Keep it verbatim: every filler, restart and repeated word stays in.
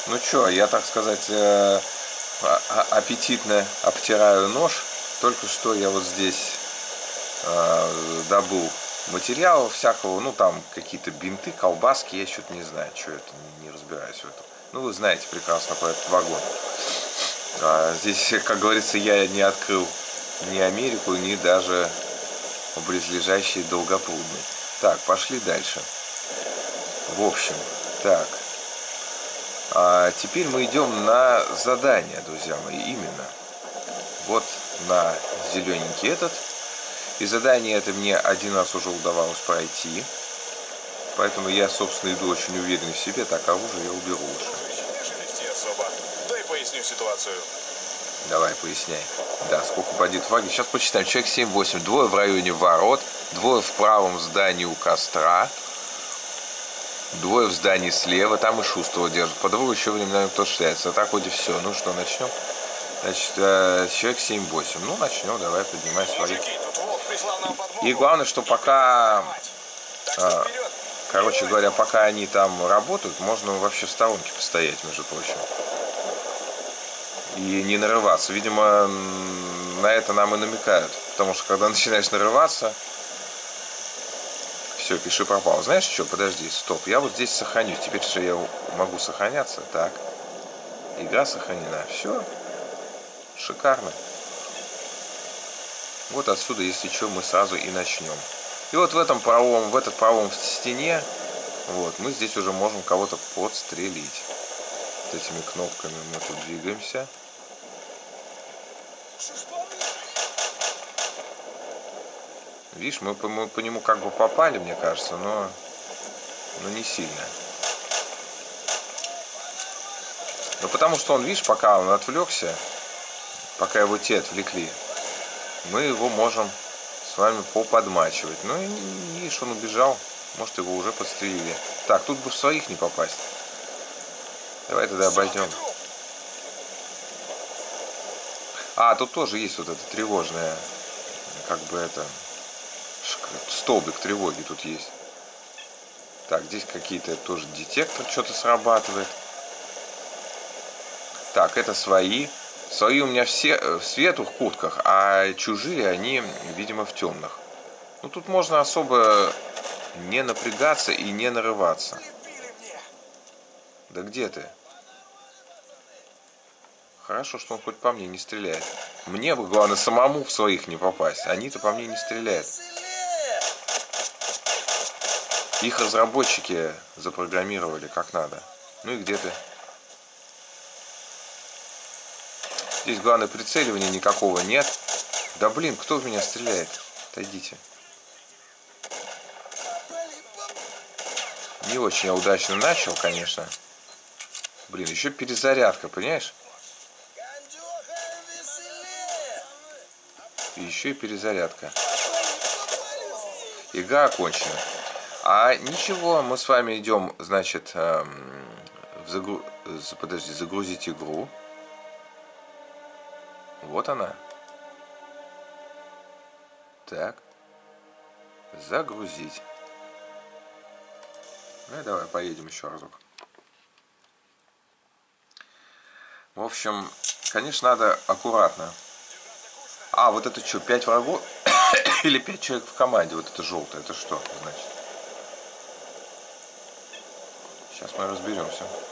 Ну что, я, так сказать, э, аппетитно обтираю нож. Только что я вот здесь э, добыл материала всякого, ну там какие-то бинты, колбаски, я что-то не знаю, что это, не, не разбираюсь в этом. Ну вы знаете прекрасно про этот вагон. А, здесь, как говорится, я не открыл ни Америку, ни даже близлежащие Долгопрудный. Так, пошли дальше. В общем, так. А теперь мы идем на задание, друзья мои, именно. Вот на зелененький этот. И задание это мне один раз уже удавалось пройти. Поэтому я, собственно, иду очень уверен в себе. Так, оружие я уберу лучше. Дай поясню ситуацию. Давай, поясняй. Да, сколько падет флаги. Сейчас почитаем. Человек семь-восемь. Двое в районе ворот. Двое в правом здании у костра. Двое в здании слева. Там и Шустрого держат. По двое еще временами кто шляется. А так вроде все. Ну что, начнем? Значит, человек семь-восемь. Ну, начнем. Давай, поднимай свои. И главное, что пока... Короче говоря, пока они там работают, можно вообще в сторонке постоять, между прочим. И не нарываться. Видимо, на это нам и намекают. Потому что, когда начинаешь нарываться... Все, пиши пропал. Знаешь что? Подожди, стоп. Я вот здесь сохранюсь. Теперь же я могу сохраняться. Так. Игра сохранена. Все. Шикарно. Вот отсюда, если что, мы сразу и начнем. И вот в этом пролом, в этот пролом в стене, вот, мы здесь уже можем кого-то подстрелить. Вот этими кнопками мы тут двигаемся. Видишь, мы по, мы по нему как бы попали, мне кажется, но, но не сильно. Ну потому что он, видишь, пока он отвлекся, пока его те отвлекли, мы его можем с вами поподмачивать. Ну и видишь, он убежал, может его уже подстрелили. Так, тут бы в своих не попасть. Давай тогда обойдем. А, тут тоже есть вот это тревожное, как бы это... Столбик тревоги тут есть. Так, здесь какие-то тоже детектор что-то срабатывает. Так, это свои. Свои у меня все в светлых куртках, а чужие они, видимо, в темных. Ну тут можно особо не напрягаться и не нарываться. Да где ты? Хорошо, что он хоть по мне не стреляет. Мне бы, главное, самому в своих не попасть. Они-то по мне не стреляют. Их разработчики запрограммировали как надо. Ну и где ты? Здесь главное прицеливания никакого нет. Да блин, кто в меня стреляет? Отойдите. Не очень я удачно начал, конечно. Блин, еще перезарядка, понимаешь? И еще и перезарядка. Игра окончена. А ничего, мы с вами идем, значит, эм, в загру... Подожди, загрузить игру. Вот она. Так. Загрузить. Ну и давай поедем еще разок. В общем, конечно, надо аккуратно. А, вот это что, пять врагов? Или пять человек в команде? Вот это желтое, это что значит? Сейчас мы разберемся.